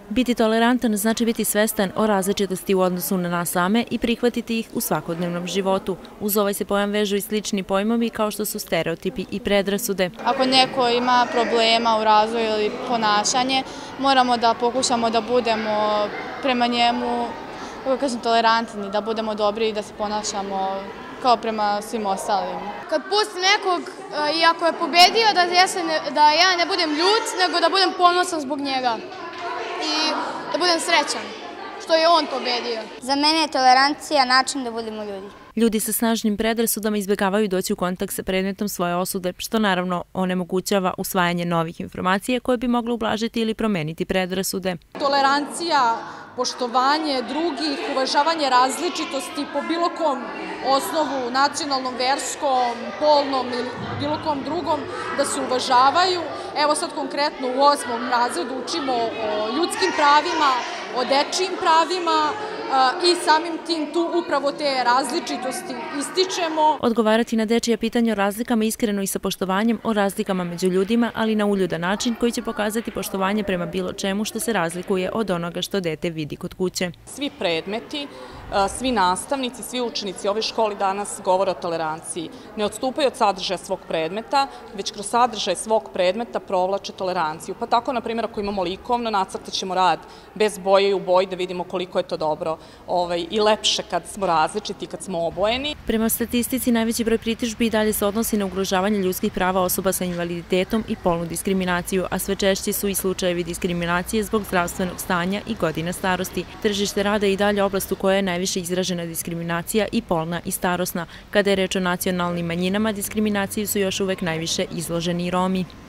Biti tolerantan znači biti svestan o različitosti u odnosu na nas same i prihvatiti ih u svakodnevnom životu. Uz ovaj se pojam vežu i slični pojmovi kao što su stereotipi i predrasude. Ako neko ima problema u razvoju ili ponašanje, moramo da pokušamo da budemo prema njemu tolerantni, da budemo dobri i da se ponašamo kao prema svim ostalim. Kad pusti nekog i ako je pobedio, da ja ne budem ljut, nego da budem ponosan zbog njega i da budem srećan što je on pobedio. Za mene je tolerancija način da budemo ljudi. Ljudi sa snažnim predrasudama izbjegavaju doći u kontakt sa predmetom svoje osude, što naravno onemogućava usvajanje novih informacija koje bi mogle ublažiti ili promeniti predrasude. Tolerancija, poštovanje drugih, uvažavanje različitosti po bilo kom osnovu, nacionalnom, verskom, polnom ili bilo kom drugom, da se uvažavaju. Evo sad konkretno u 8. razredu učimo o ljudskim pravima, o dečijim pravima i samim tim tu upravo te različitosti ističemo. Odgovarati na dečija pitanja o razlikama iskreno i sa poštovanjem o razlikama među ljudima, ali na uljudan način koji će pokazati poštovanje prema bilo čemu što se razlikuje od onoga što dete vidi kod kuće. Svi predmeti, svi nastavnici, svi učenici ove škole danas govore o toleranciji. Ne odstupaju od sadržaja svog predmeta, već kroz sadržaj svog predmeta provlače toleranciju. Pa tako, na primjer, ako imamo likovno, nacrtat ćemo rad bez boje i u boji da vidimo koliko je to dobro i lepše kad smo različiti, kad smo obojeni. Prema statistici, najveći broj pritužbi i dalje se odnosi na ugrožavanje ljudskih prava osoba sa invaliditetom i polnu diskriminaciju, a sve češći su i slučajevi diskriminacije zbog zdravstvenog stanja i godina starosti. Tržište rada je i dalje oblast u kojoj je najviše izražena diskriminacija i polna i starosna. Kada je reč o nacionalnim manjinama, diskriminaciji su još uvek najviše izloženi i Romi.